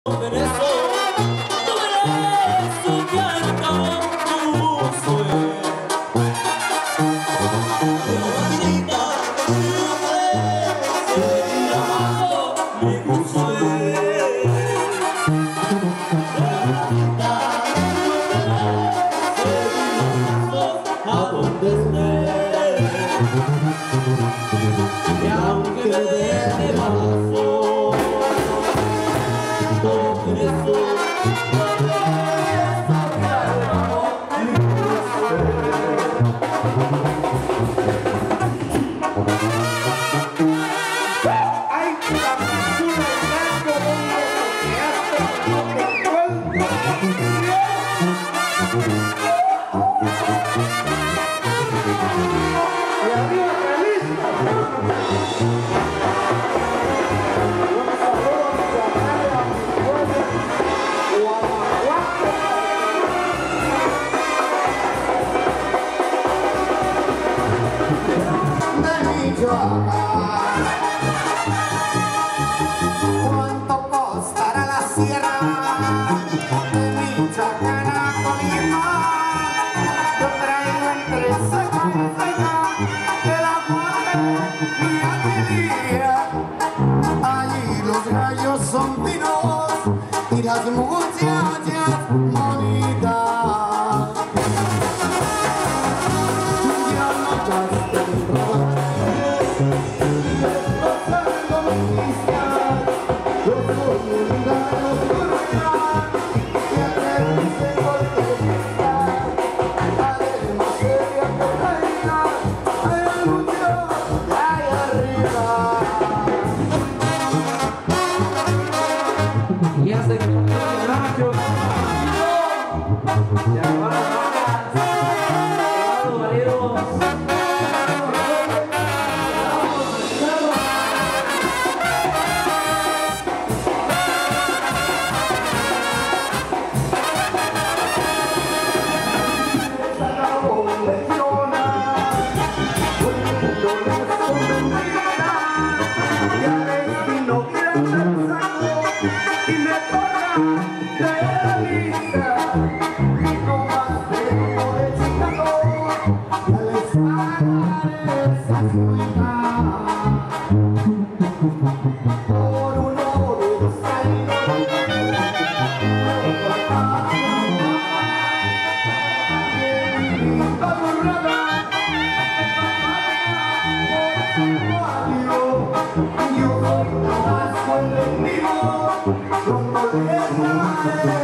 Y aunque me deje bajo, por eso hay una basura blanco que hasta y arriba Jalisco. Un saludo a mi pueblo, Guanajuato. De Michoacán. ¿Cuánto costará la sierra de Michoacán a Colima? Yo traigo entre ceja y ceja de la muerte mi alegría. Allí los gallos son finos y las muchachas bonitas. Ya no gasté en robar, destrozando noticias. Yo soy un gallo correa que aterriza en cortesía. Además sería correa de mucho ahí arriba. ya se encontró el Nacho. Ya van las vacas. Los valeros. Y me toca de la lista, no más vengo de Chicago a la espalda de esa ciudad. Por un oro salido yo soy más con el mismo, como